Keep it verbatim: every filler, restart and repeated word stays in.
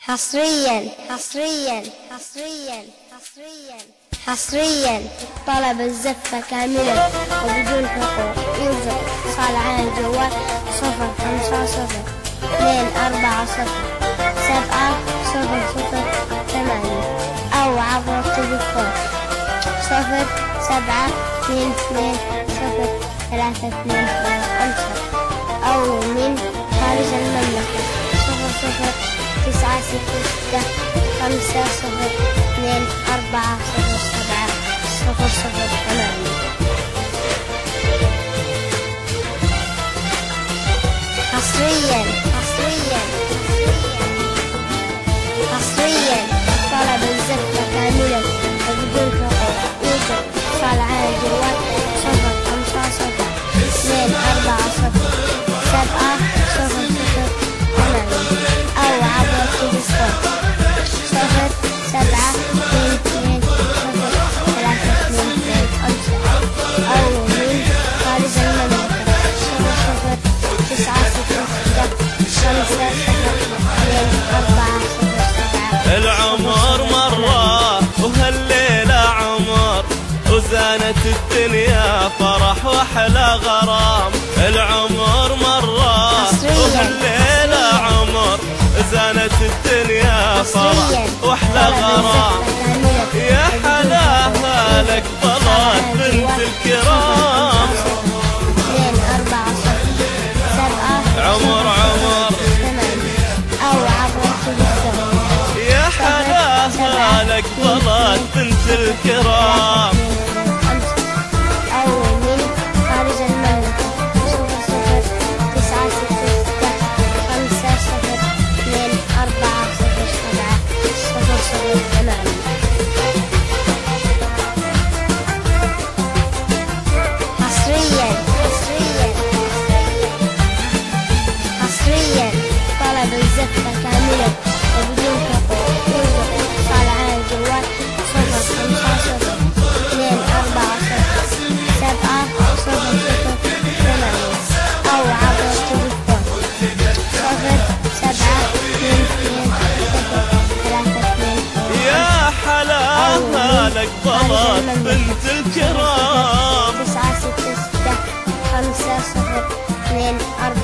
حصريا حصريا حصريا حصريا حصريا طلب الزفة كاملة وبدون حقوق يرزق اتصال على الجوال صفر خمسة صفر اثنين أربعة صفر سبعة صفر صفر ثمانية أو عبر التليفون صفر سبعة اثنين اثنين صفر ثلاثة اثنين خمسة أو من خارج المملكة صفر صفر تسعة ستة ستة خمسة صفر اثنين أربعة صفر سبعة صفر صفر ثمانية. حصريا حصريا حصريا طلب الزفة كاملة وبدون حقوق يوجد اتصال على الجوال صفر خمسة صفر اثنين أربعة صفر سبعة صفر صفر ثمانية أو عبر التليفون صفر سبعة اثنين اثنين صفر ثلاثة اثنين اثنين خمسة أو من خارج المملكة صفر صفر تسعة ستة ستة خمسة صفر اثنين أربعة صفر سبعة. العمر مرة وهالليلة عمر وزانت الدنيا فرح وأحلى غرام. العمر مرة وهالليلة عمر زانت الدنيا فرح وأحلى غرام. يا حلاها لك طلعت بنت الكرام. عمر عمر يا حلاها لك طلعت بنت الكرام. الزفة كاملة وبدون حقوق يوجد اتصال على الجوال صفر خمسة صفر اثنين أربعة صفر سبعة صفر صفر ثمانية أو عبر التليفون صفر سبعة اثنين اثنين صفر ثلاثة اثنين. يا حلاها لك طلعت بنت الكرام. تسعة ستة ستة خمسة صفر اثنين أربعة